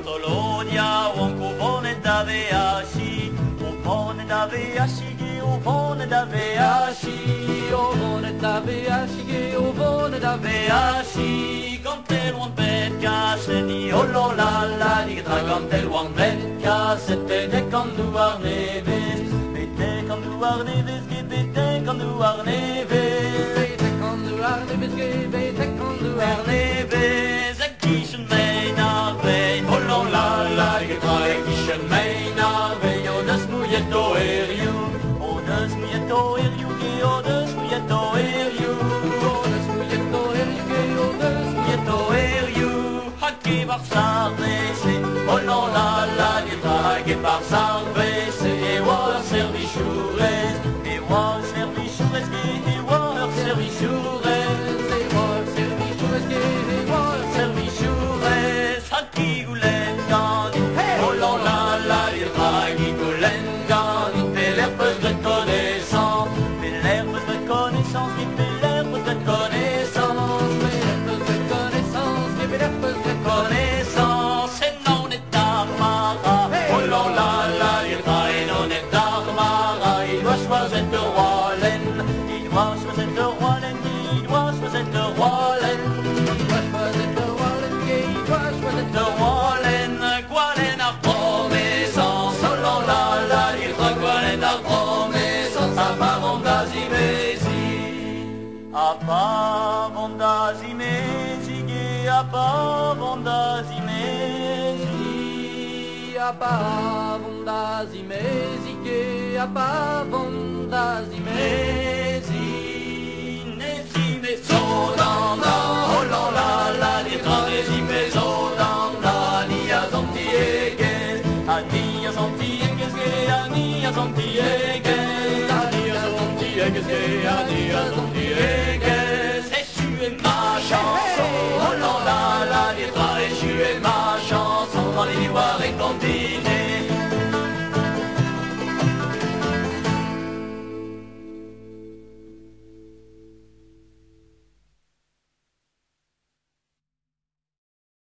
Bartolonia, Wankubone Daveashi, Ubone Daveashi, Ubone Daveashi, Ovone Daveashi, ovone Daveashi, quand t'es loin de Betka, c'est dit oh la la, dit quand t'es loin de Betka, c'était des quand nous arneves, bete quand nous arneves, bete quand nous arneves, bete quand nous arneves, bete quand nous arneves, a kischen mein arve, oh la la, dit quand kischen mein arve, oh das mouillet do eriu, oh das mouillet do eriu, oh das mouillet do eriu, oh das mouillet do eriu, oh das mouillet do eriu, haki bar sarvese, oh la la, dit haki bar sarvese, e war servichures, e war servichures, e war servichures, e war servichures, e war servichures, haki gulen gani, oh la la, dit haki gulen gani, fait l'herbe de connaissance, fait l'herbe de connaissance, fait l'herbe de connaissance, fait l'herbe de connaissance, fait l'herbe de connaissance, et non est armara, oh la la, dit et non est armara, il doit choisir de Roalen, il doit choisir de Roalen, il doit choisir de Roalen, il doit choisir de Roalen, il doit choisir de Roalen, Roalen a promessance, oh la la, dit Roalen a promessance, a pavondazimesi, a pavondazimesi, a pavondazimesi, a pavondazimesi, a pavondazimesi, nesime sodanda, oh la la, dit nesime sodanda, ni a zontieges, ani a zontieges, ani a zontieges, ani a zontieges, ani a zontieges.